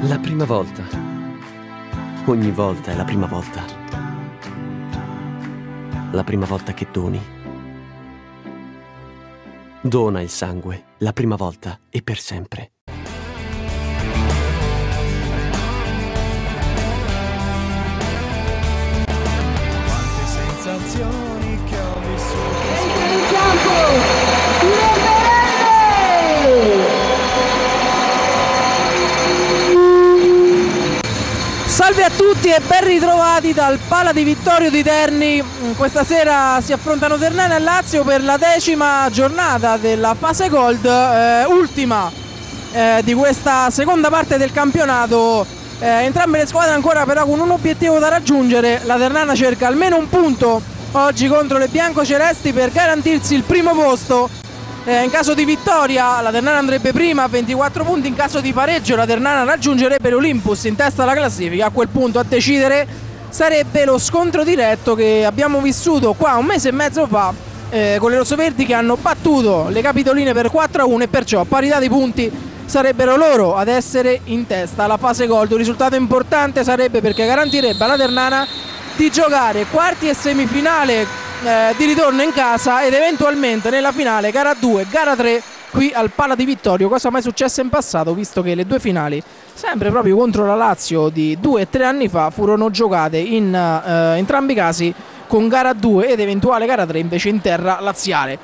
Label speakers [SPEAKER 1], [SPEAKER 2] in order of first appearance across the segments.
[SPEAKER 1] La prima volta. Ogni volta è la prima volta. La prima volta che doni. Dona il sangue, la prima volta e per sempre.
[SPEAKER 2] Quante sensazioni che ho vissuto.
[SPEAKER 3] Entra in campo, Leonardo!
[SPEAKER 4] Salve a tutti e ben ritrovati dal Pala di Vittorio di Terni. Questa sera si affrontano Ternana e Lazio per la 10ª giornata della fase Gold, ultima di questa seconda parte del campionato. Entrambe le squadre ancora però con un obiettivo da raggiungere. La Ternana cerca almeno un punto oggi contro le biancocelesti per garantirsi il primo posto. In caso di vittoria la Ternana andrebbe prima a 24 punti, in caso di pareggio la Ternana raggiungerebbe l'Olympus in testa alla classifica. A quel punto a decidere sarebbe lo scontro diretto che abbiamo vissuto qua un mese e mezzo fa con le rossoverdi che hanno battuto le capitoline per 4-1 e perciò a parità di punti sarebbero loro ad essere in testa alla fase Gold. Un risultato importante sarebbe perché garantirebbe alla Ternana di giocare quarti e semifinale di ritorno in casa ed eventualmente nella finale gara 2, gara 3 qui al Pala di Vittorio, cosa mai successa in passato, visto che le due finali sempre proprio contro la Lazio di 2 e 3 anni fa furono giocate in entrambi i casi con gara 2 ed eventuale gara 3 invece in terra laziale.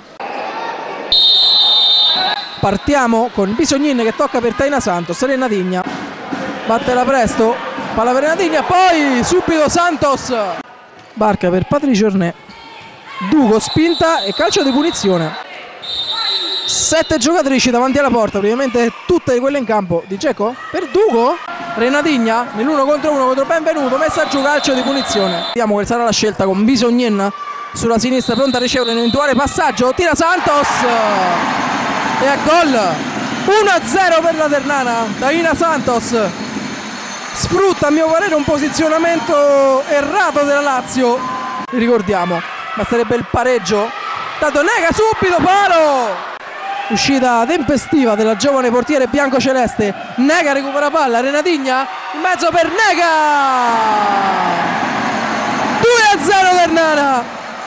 [SPEAKER 4] Partiamo con Bisognin che tocca per Taina Santos, Renadigna battela presto, palla per Renadigna, poi subito Santos, Barca per Patricio Ornè, Dugo spinta e calcio di punizione. 7 giocatrici davanti alla porta, praticamente tutte quelle in campo. Di Dzeko per Dugo, Renadigna nell'1 contro 1 contro Benvenuto, messa giù, calcio di punizione. Vediamo quale sarà la scelta con Bisognin sulla sinistra pronta a ricevere un eventuale passaggio, tira Santos e a gol. 1-0 per la Ternana. Taina Santos sfrutta a mio parere un posizionamento errato della Lazio, ricordiamo, ma sarebbe il pareggio. Dato Nega subito, palo, uscita tempestiva della giovane portiere biancoceleste. Nega recupera palla, Renadigna in mezzo per Nega, 2-0 Ternana.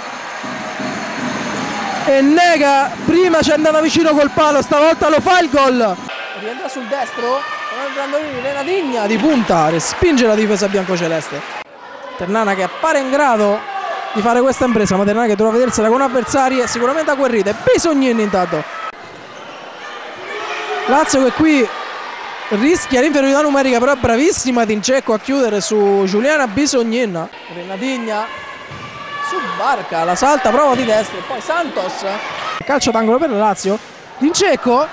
[SPEAKER 4] E Nega prima ci è andata vicino col palo, stavolta lo fa il gol. Rientra sul destro, Renadigna di punta, respinge la difesa biancoceleste. Ternana che appare in grado di fare questa impresa, ma Ternana che dovrà vedersela con avversari sicuramente agguerrite. Bisognin intanto, Lazio che qui rischia l'inferiorità numerica, però è bravissima Tincecco a chiudere su Giuliana Bisognin. Renadigna su Barca, la salta, prova di destra e poi Santos, calcio d'angolo per la Lazio. Tincecco,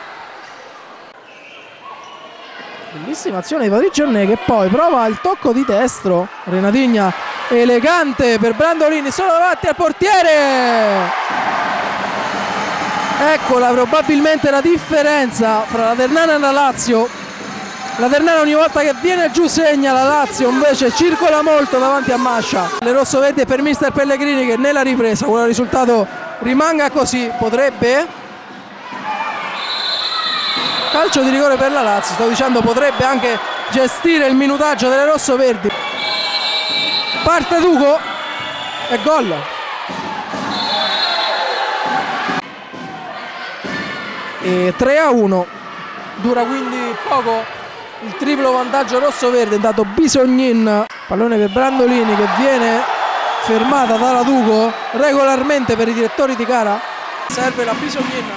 [SPEAKER 4] bellissima azione di Patricio Ornè che poi prova il tocco di destro. Renadigna elegante per Brandolini, solo davanti al portiere. Eccola probabilmente la differenza fra la Ternana e la Lazio. La Ternana ogni volta che viene giù segna, la Lazio invece circola molto davanti a Mascia. Le rossoverde per mister Pellegrini che nella ripresa, quel risultato rimanga così, potrebbe, calcio di rigore per la Lazio, sto dicendo potrebbe anche gestire il minutaggio delle rossoverde. Parte Dugo e gol. E 3-1, dura quindi poco il triplo vantaggio rosso-verde. Intanto Bisognin, pallone per Brandolini che viene fermata dalla Dugo regolarmente per i direttori di gara. Serve la Bisognin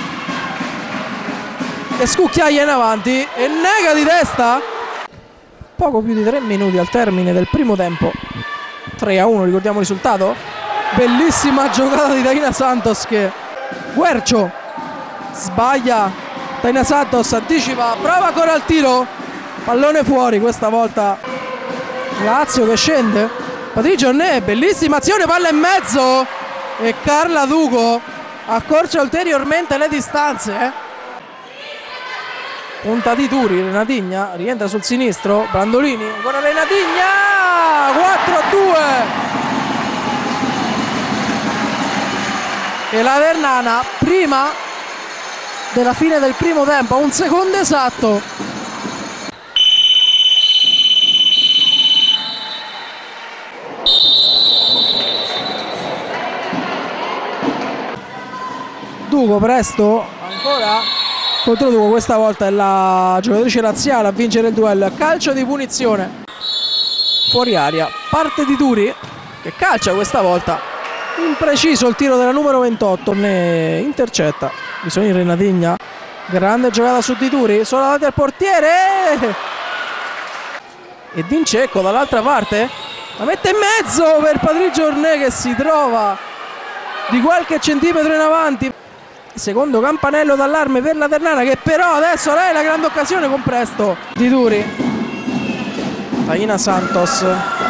[SPEAKER 4] che scucchiaia in avanti e Nega di testa. Poco più di 3 minuti al termine del primo tempo, 3-1, ricordiamo il risultato. Bellissima giocata di Taina Santos che Guercio sbaglia, Taina Santos anticipa, prova ancora il tiro, pallone fuori, questa volta Lazio che scende. Patricio Ornè, bellissima azione, palla in mezzo e Carla Dugo accorcia ulteriormente le distanze. Punta di Turi, Renadigna rientra sul sinistro, Brandolini, ancora Renadigna, 4-2 e la Ternana prima della fine del primo tempo, a un secondo esatto Duco, presto, ancora contro Duco, questa volta è la giocatrice laziale a vincere il duello. Calcio di punizione fuori aria, parte di Turi che calcia questa volta, impreciso il tiro della numero 28, ne intercetta. Bisogna Renatigna, grande giocata su di Turi, solo davanti al portiere e Dincecco dall'altra parte la mette in mezzo per Patrick Giornet che si trova di qualche centimetro in avanti. Secondo campanello d'allarme per la Ternana, che però adesso lei ha la grande occasione con presto di Turi. Taina Santos,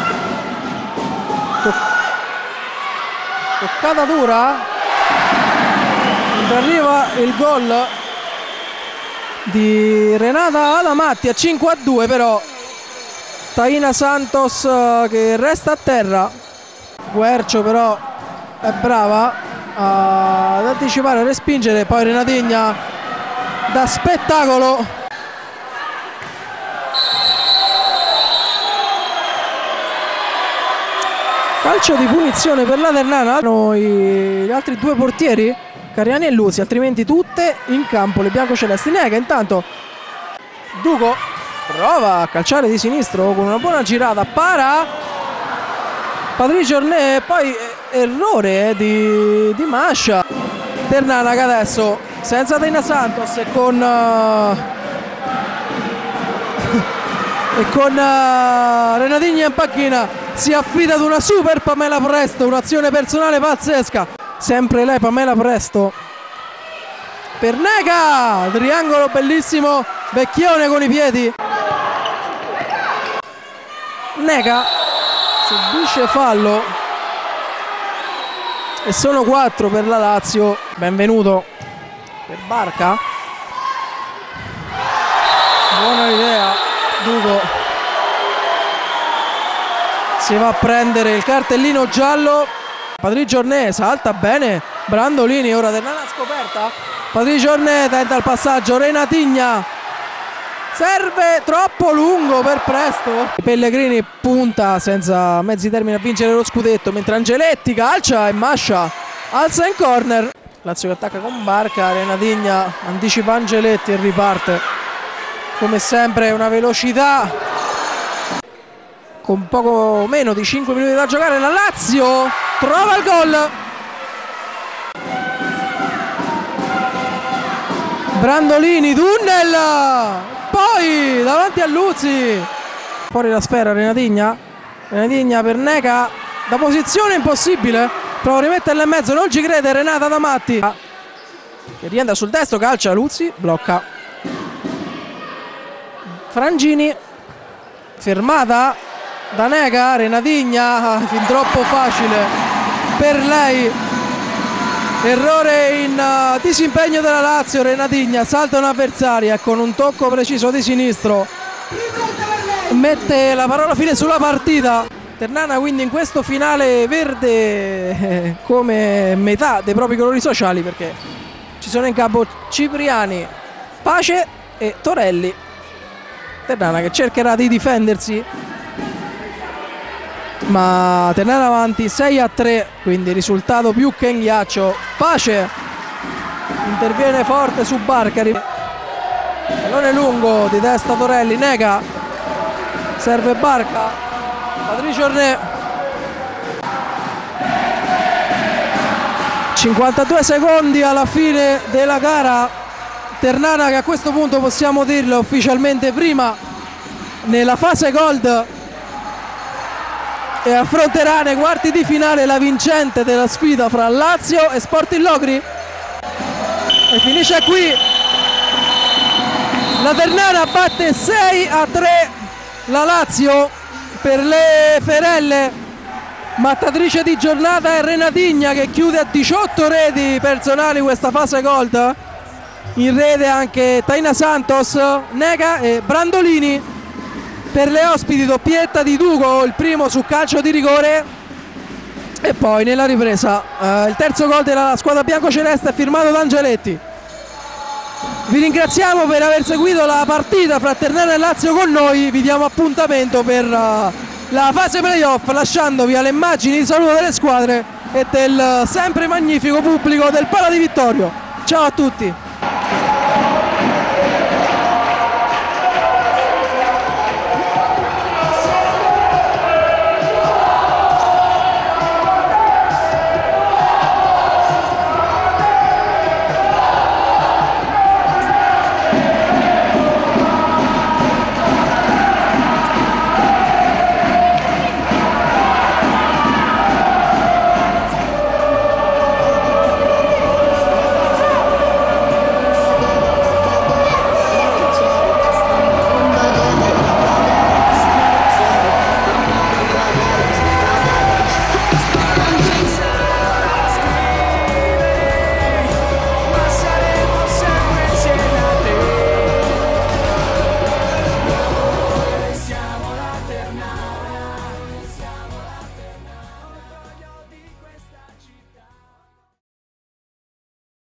[SPEAKER 4] toccata dura, arriva il gol di Renata Adamatti a 5-2, però Taina Santos che resta a terra. Guercio però è brava ad anticipare, a respingere, poi Renatigna da spettacolo. Calcio di punizione per la Ternana. Gli altri due portieri, Cariani e Luzzi, altrimenti tutte in campo le biancocelesti. Nega intanto, Duco prova a calciare di sinistro con una buona girata, para Patrick Giornet, poi errore di Mascia. Ternana che adesso senza Taina Santos e con Renatigna in panchina si affida ad una super Pamela Presto, un'azione personale pazzesca, sempre lei Pamela Presto per Nega, triangolo bellissimo, Vecchione con i piedi, Nega subisce fallo e sono 4 per la Lazio. Benvenuto per Barca, buona idea, Duco si va a prendere il cartellino giallo. Patrick Giornet salta bene, Brandolini, ora Ternana scoperta, Patrick Giornet tenta il passaggio, Renatigna serve, troppo lungo per Presto. Pellegrini punta senza mezzi termini a vincere lo scudetto, mentre Angeletti calcia e Mascia alza in corner. Lazio che attacca con Barca, Renatigna anticipa Angeletti e riparte come sempre una velocità. Con poco meno di 5 minuti da giocare la Lazio trova il gol. Brandolini, tunnel, poi davanti a Luzzi, fuori la sfera Renatigna per Nega, da posizione impossibile, prova a rimetterla in mezzo, non ci crede Renata Adamatti che rientra sul destro, calcia Luzzi, blocca Frangini, fermata da Nega, Renatigna, fin troppo facile per lei, errore in disimpegno della Lazio. Renatigna salta un'avversaria e con un tocco preciso di sinistro mette la parola fine sulla partita. Ternana quindi in questo finale verde come metà dei propri colori sociali, perché ci sono in campo Cipriani, Pace e Torelli. Ternana che cercherà di difendersi, ma Ternana avanti 6-3, quindi risultato più che in ghiaccio. Pace interviene forte su Barcari, pallone lungo di testa Torelli, Nega, serve Barca, Patrick Giornet, 52 secondi alla fine della gara. Ternana che a questo punto possiamo dirlo ufficialmente prima nella fase gold e affronterà nei quarti di finale la vincente della sfida fra Lazio e Sporting Logri. E finisce qui, la Ternana batte 6-3 la Lazio. Per le Ferelle, mattatrice di giornata è Renatigna che chiude a 18 reti personali questa fase gold. In rete anche Taina Santos, Nega e Brandolini. Per le ospiti doppietta di Duco, il primo su calcio di rigore e poi nella ripresa il terzo gol della squadra biancoceleste è firmato da Angeletti. Vi ringraziamo per aver seguito la partita fra Ternana e Lazio con noi, vi diamo appuntamento per la fase playoff lasciandovi alle immagini di saluto delle squadre e del sempre magnifico pubblico del Pala di Vittorio. Ciao a tutti.